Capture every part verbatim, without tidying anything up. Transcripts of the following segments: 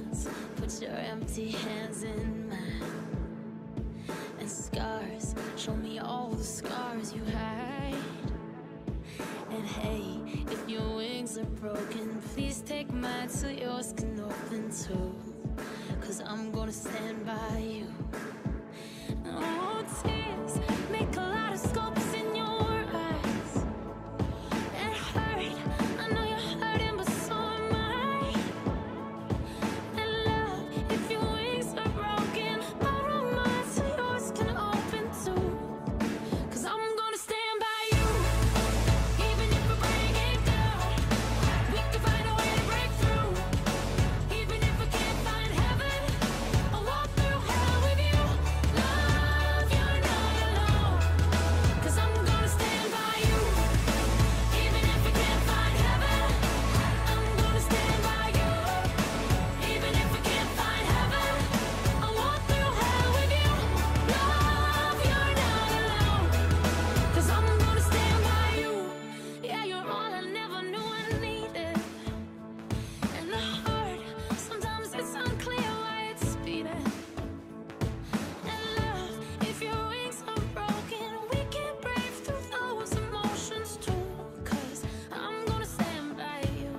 hands, put your empty hands in mine. And scars, show me all the scars you hide. And hey, if your wings are broken, please take mine so yours can open too. Cause I'm gonna stand by you. Oh, tears make a lot of scopes in your eyes. It hurt, I know you're hurting, but so am I. And love, if your wings are broken, borrow mine so yours can open too. Cause I'm gonna stand by you. Even if we break it down, we can find a way to break through. Even if we can't find heaven, I'll walk through hell with you. Love, you're not alone. Cause I'm gonna stand by you. Even if we can't find heaven, I'm gonna stand by you. Even if we can't find heaven, I'll walk through hell with you. Love, you're not alone. Cause I'm gonna stand by you. Yeah, you're all I never knew I needed. And the hurt, sometimes it's unclear why it's speeding. And love, if your wings are broken, we can brave through those emotions too. Cause I'm gonna stand by you.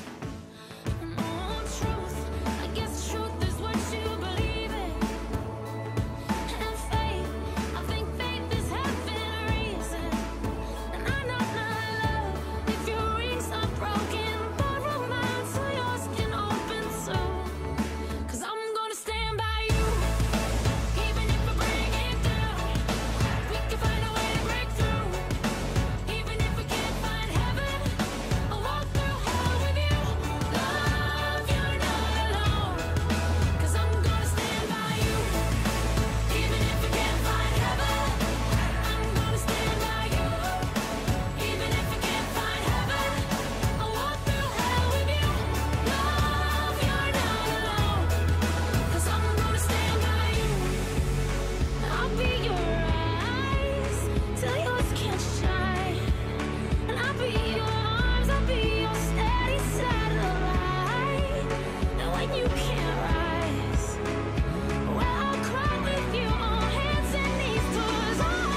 And oh, truth, I guess truth is what you believe in. And faith, I think faith is having a reason. And I know my love, if your wings are broken, borrow mine so yours can open too. Cause I'm gonna stand by you. Even if we break it down, we can find a way to break through. Even if we can't find heaven, I'll walk through hell with you. Love, you're not alone. Cause I'm gonna stand by you. Even if we can't find heaven, I'm gonna stand by you. Even if we can't find heaven, I'll walk through hell with you. Love, you're not alone. Cause I'm gonna stand by you. I'll be your eyes till yours can't shine. And I'll be your arms, I'll be your steady satellite. And when you can't rise, well, I'll cry with you on hands and knees. Cause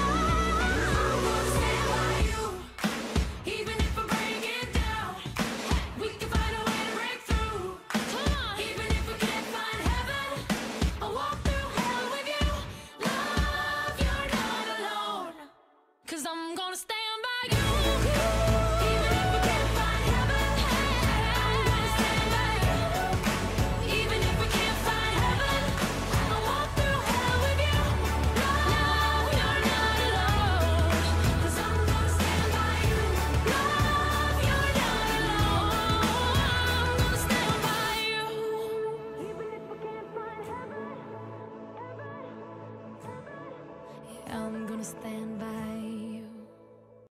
I'm gonna stand by you. Even if we break it down, we can find a way to break through. Come on. Even if we can't find heaven, I'll walk through hell with you. Love, you're not alone. Cause I'm gonna stand by you. Even if we can't find heaven, I'm gonna stand by you. Even if we can't find heaven, I'll walk through hell with you. Love, you're not alone. Cause I'm gonna stand by you. Love, you're not alone. I'm gonna stand by you. Even if we can't find heaven, yeah, I'm gonna stand by